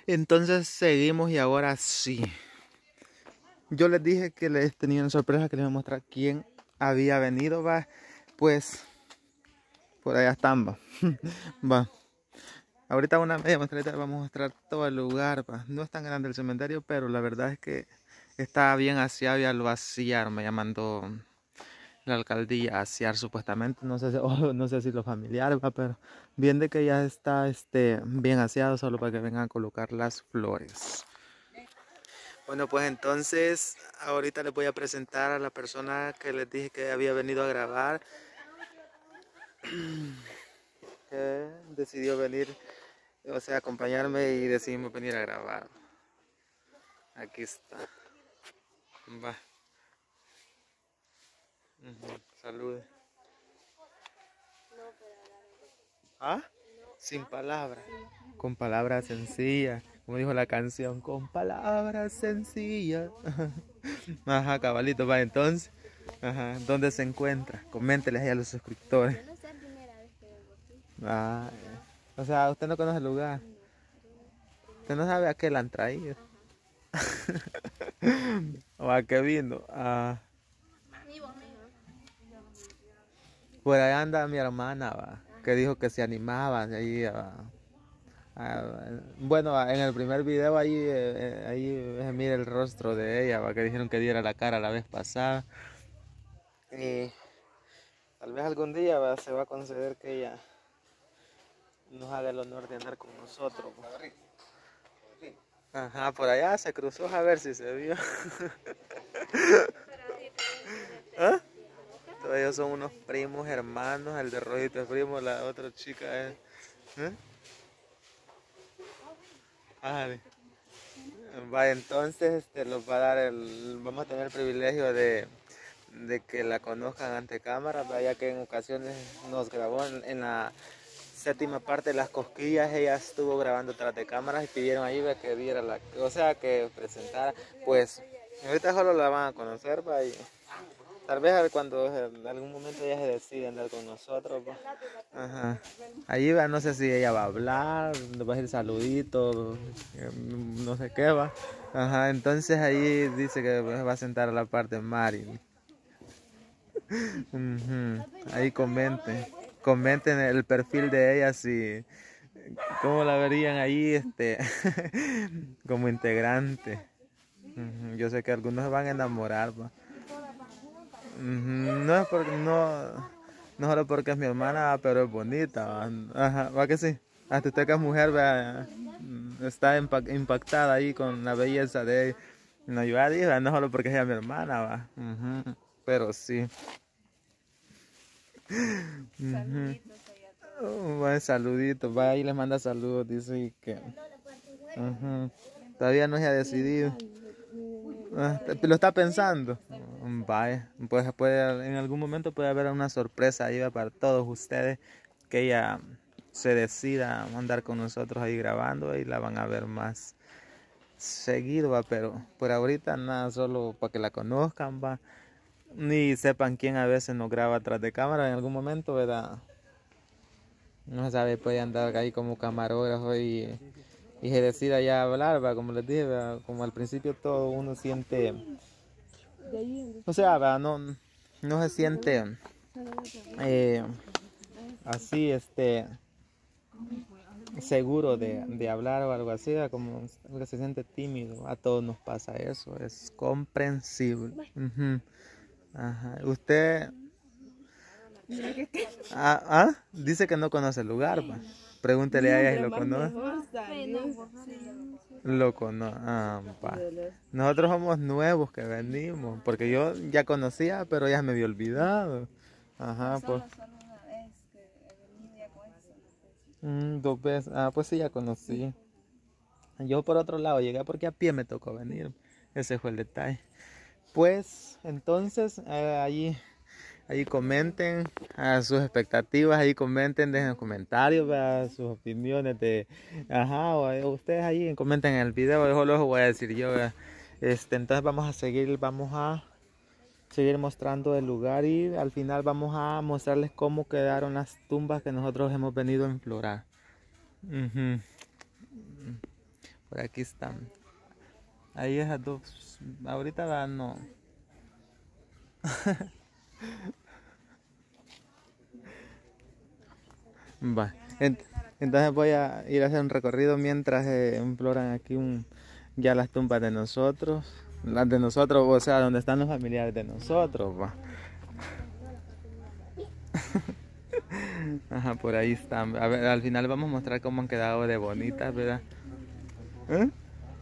Entonces seguimos y ahora sí. Yo les dije que les tenía una sorpresa, que les iba a mostrar quién había venido, va. Pues por allá están, va. Va. Ahorita una media mostradita les vamos a mostrar todo el lugar, va. No es tan grande el cementerio, pero la verdad es que está bien aseado, ya lo vaciaron, me mandó la alcaldía a asear supuestamente, no sé si, no sé si los familiares, va, pero bien de que ya está bien aseado, solo para que vengan a colocar las flores. Bueno, pues entonces ahorita les voy a presentar a la persona que les dije que había venido a grabar, que decidió venir, o sea, acompañarme y decidimos venir a grabar. Aquí está. Va. Salude. ¿Ah? Sin palabras. Con palabras sencillas. Como dijo la canción, con palabras sencillas. Ajá, cabalito, va entonces. Ajá, ¿dónde se encuentra? Coménteles ahí a los suscriptores. Yo no sé, primera vez que vengo aquí. Ah, o sea, usted no conoce el lugar. Usted no sabe a qué la han traído. O a qué vino. Ah, por ahí anda mi hermana, va, que dijo que se animaba ahí. Bueno, en el primer video ahí mira el rostro de ella, va, que dijeron que diera la cara la vez pasada. Y tal vez algún día se va a conceder que ella nos haga el honor de andar con nosotros. Ajá, por allá se cruzó a ver si se vio. ¿Ah? Todos ellos son unos primos hermanos, el de rojito es primo, la otra chica es... ¿eh? Ajá. Va, entonces los va a dar vamos a tener el privilegio de que la conozcan ante cámara, ya que en ocasiones nos grabó en la séptima parte de las cosquillas, ella estuvo grabando tras de cámaras y pidieron ayuda que diera o sea, que presentara, pues ahorita solo la van a conocer, va, y tal vez cuando en algún momento ella se decide andar con nosotros, va. Ajá. Ahí va, no sé si ella va a hablar, nos va a decir saluditos, no sé qué va. Ajá, entonces ahí dice que va a sentar a la parte de Mari. Ahí comenten el perfil de ella, si cómo la verían ahí como integrante. Yo sé que algunos se van a enamorar, va. No es porque no solo porque es mi hermana, pero es bonita, va. Ajá, va que sí. Hasta usted que es mujer, va, está impactada ahí con la belleza de ella. No, yo ya dije, no solo porque es mi hermana, va. Pero sí. Saluditos allá a todos. Buen saludito, va ahí les manda saludos, dice que todavía no se ha decidido. Lo está pensando. Vaya, pues en algún momento puede haber una sorpresa ahí para todos ustedes, que ella se decida a andar con nosotros ahí grabando y la van a ver más seguido, va, pero por ahorita nada, solo para que la conozcan, va, ni sepan quién a veces nos graba atrás de cámara en algún momento, ¿verdad? No se sabe, puede andar ahí como camarógrafo y se decida ya hablar, va, como les dije, va, como al principio todo uno siente, o sea, va, no se siente así, seguro de hablar o algo así, como que se siente tímido. A todos nos pasa eso, es comprensible. Ajá. Usted dice que no conoce el lugar, va. Pregúntele a ella si lo conoce. Lo conoce. Va. Nosotros somos nuevos que venimos, porque yo ya conocía, pero ya me había olvidado. Ajá, pues. Solo una vez que he venido ya con eso. 2 veces. Pues sí, ya conocí. Yo por otro lado llegué porque a pie me tocó venir. Ese fue el detalle. Pues entonces ahí comenten sus expectativas, ahí comenten, dejen comentarios, sus opiniones o ustedes ahí comenten en el video, yo lo voy a decir yo. Entonces vamos a seguir mostrando el lugar y al final vamos a mostrarles cómo quedaron las tumbas que nosotros hemos venido a explorar. Por aquí están. Ahí esas dos. Ahorita va, no. Va. Entonces voy a ir a hacer un recorrido mientras imploran aquí ya las tumbas de nosotros. Las de nosotros, o sea, donde están los familiares de nosotros. Va. Ajá, por ahí están. A ver, al final vamos a mostrar cómo han quedado de bonitas, ¿verdad? ¿Eh?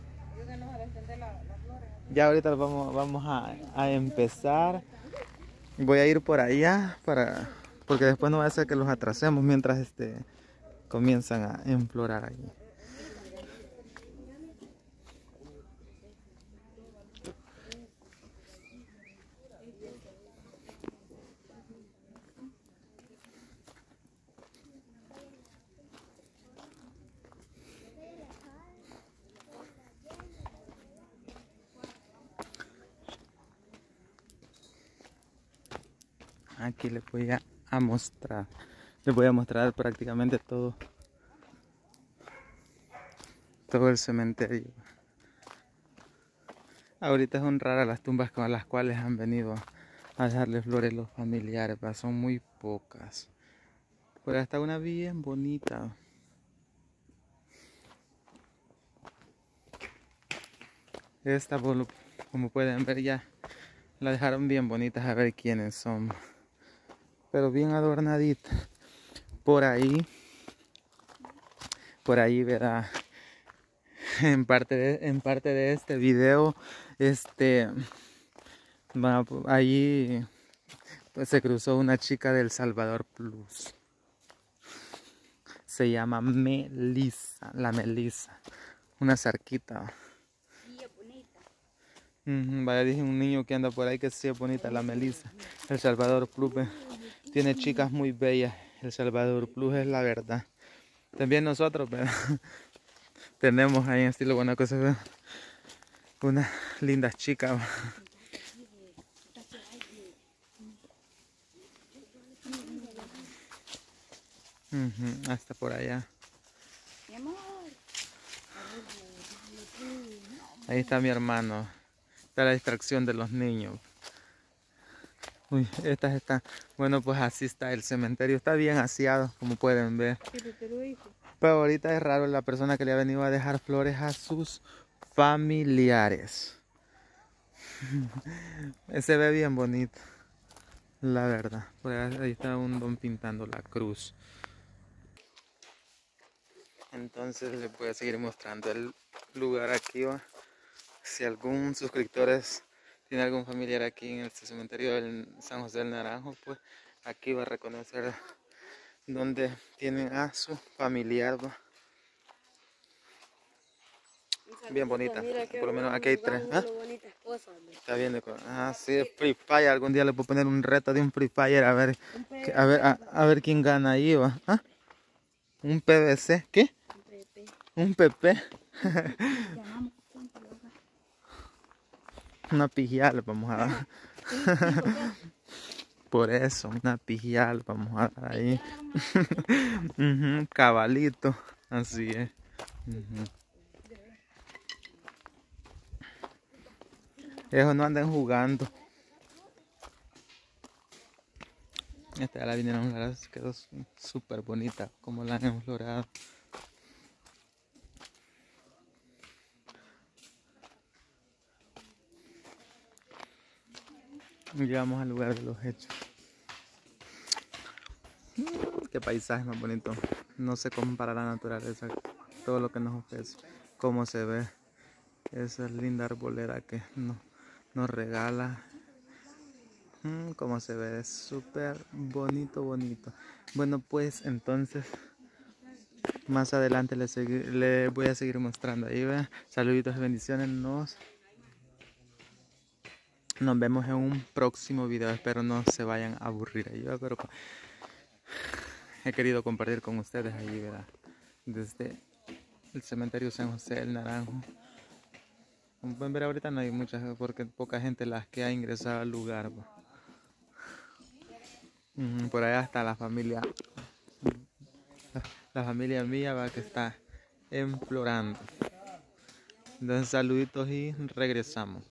Ya ahorita vamos a empezar. Voy a ir por allá porque después no va a ser que los atrasemos mientras comienzan a enflorar allí. Aquí les voy a mostrar. Les voy a mostrar prácticamente todo el cementerio. Ahorita son raras las tumbas con las cuales han venido a dejarle flores los familiares, ¿va? Son muy pocas. Pero hasta una bien bonita. Esta, como pueden ver, ya la dejaron bien bonitas, a ver quiénes son. Pero bien adornadita. Por ahí verá. En parte de este video, allí pues, se cruzó una chica del Salvador Plus. Se llama Melissa, la Melissa, una cerquita. Sí, es bonita. Vaya, dije un niño que anda por ahí que sí es bonita, la Melissa. El Salvador Plus tiene chicas muy bellas. El Salvador Plus es la verdad. También nosotros, pero tenemos ahí en estilo buena cosa, unas lindas chicas. Hasta por allá. Mi amor. Ahí está mi hermano. Está la distracción de los niños. Uy, estas están. Bueno, pues así está el cementerio. Está bien aseado, como pueden ver. Pero ahorita es raro la persona que le ha venido a dejar flores a sus familiares. Se ve bien bonito, la verdad. Por ahí está un don pintando la cruz. Entonces les voy a seguir mostrando el lugar aquí. ¿Va? Si algún suscriptor tiene algún familiar aquí en este cementerio del San José del Naranjo, pues aquí va a reconocer donde tienen a su familiar. ¿Va? Bien bonita, por lo menos aquí hay tres. ¿Ah? Está bien, sí, es Free Fire. Algún día le puedo poner un reto de un Free Fire a ver, a ver quién gana ahí. ¿Va? ¿Ah? Un PVC, ¿qué? Un PP. Una pigial vamos a dar. Por eso, una pigial vamos a dar ahí. Cabalito, así es. Ellos no andan jugando. Esta ya la vinieron a enflorar, quedó súper bonita como la han enflorado. Llegamos al lugar de los hechos. Qué paisaje más bonito. No se compara la naturaleza, todo lo que nos ofrece, cómo se ve esa linda arbolera que nos regala. Cómo se ve, es súper bonito. Bueno, pues entonces más adelante le voy a seguir mostrando. Ahí ve, saluditos y bendiciones. Nos vemos en un próximo video. Espero no se vayan a aburrir ahí, pero he querido compartir con ustedes ahí, ¿verdad? Desde el cementerio San José del Naranjo. Como pueden ver, ahorita no hay muchas, porque poca gente las que ha ingresado al lugar. Por allá está la familia mía, va, que está enflorando. Entonces saluditos y regresamos.